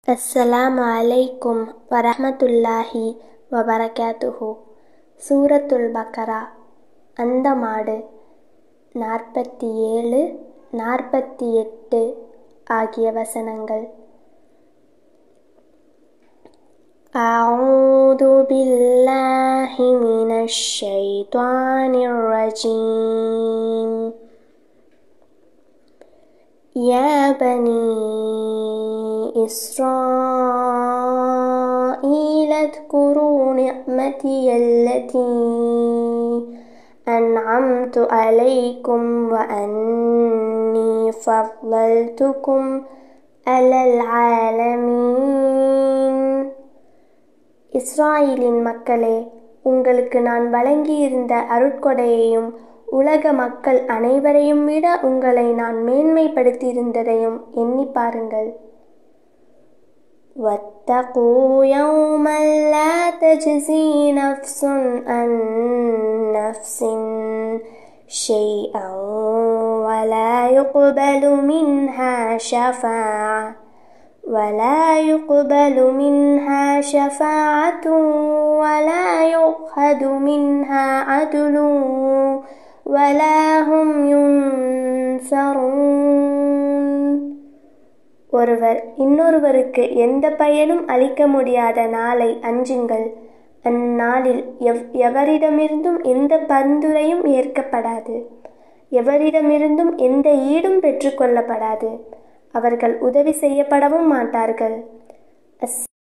அஸ்ஸலாமு அலைக்கும் வரஹ்மத்துல்லாஹி வபரகாத்துஹு. சூரத்துல் பக்கரா. அந்த மாடு 47, 48 ஆகிய வசனங்கள். அஊது பில்லாஹி மினஷ் ஷைத்வானிர் ரஜீம். யா பனி إسرائيل اذكروا نعمتي التي أنعمت عليكم وأني فضلتكم على العالمين. இஸ்ராயேலின் மக்களே, உங்களுக்கு நான் வழங்கியிருந்த அருட்கொடையையும் உலக மக்கள் அனைவரையும் விட உங்களை நான் மேன்மைப்படுத்தியிருந்ததையும் எண்ணி பாருங்கள். وَاتَّقُوا يَوْمًا لَا تَجْزِي نَفْسٌ عَن نَّفْسٍ شَيْئًا وَلَا يُقْبَلُ مِنْهَا شَفَاعَةٌ وَلَا يُؤْخَذُ مِنْهَا عَدْلٌ وَلَا هُمْ يُنصَرُونَ. ஒருவர் இன்னொருவருக்கு எந்த பயனும் அளிக்க முடியாத நாளை அஞ்சுங்கள். அந்நாளில் எவரிடமிருந்தும் எந்த பரிந்துரையும் ஏற்கப்படாது, எவரிடமிருந்தும் எந்த ஈடும் பெற்றுக்கொள்ளப்படாது. அவர்கள் உதவி செய்யப்படவும் மாட்டார்கள்.